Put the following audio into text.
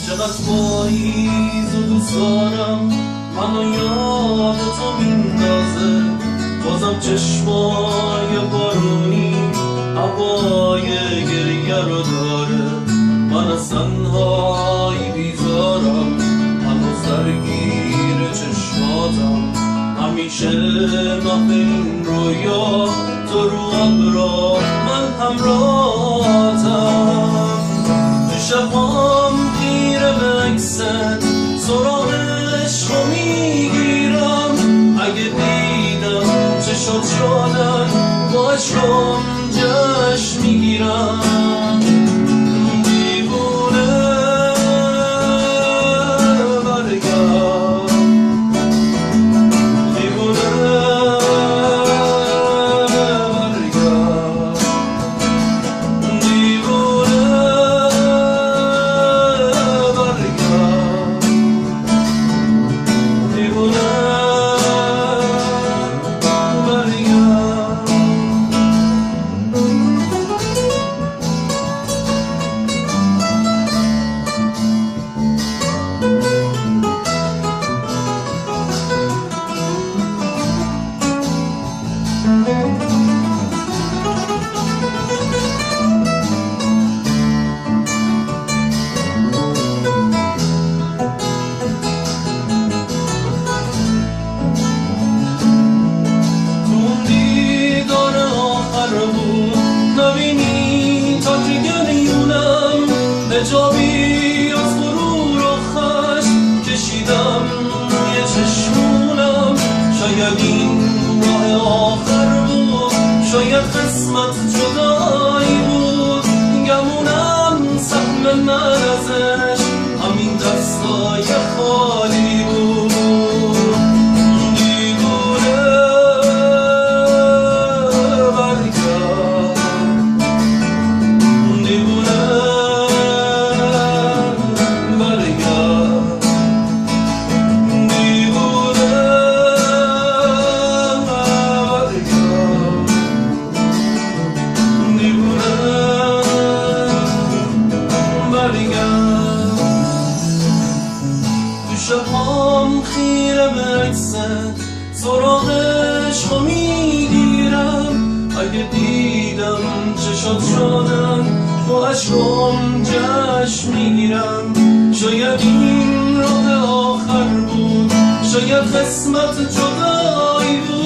چقدر پاییز و دوست دارم منو یاد تو میندازه، بازم چشمای بارونی هوای گریه رو داره. من از تنهایی بیزارم، هنوز درگیر چشماتم، همیشه محو این رویا تو رو ابرا من همراهتم. تو شبام خیره به عکست سراغ عشقو میگیرم، اگه دیدم چشات شدن با عشقم جشن میگیرم. جابی از غرور و خشم کشیدم یه چشمونم، شاید این راه آخر بود، شاید قسمت جدایی بود، گمونم سهم من ازش همین دستای خالی بود. شبام خیره به عکست سراغ عشقو میگیرم، اگه دیدم چشات شدن با عشقم جشن میگیرم. شاید این راه آخر بود، شاید قسمت جدایی بود،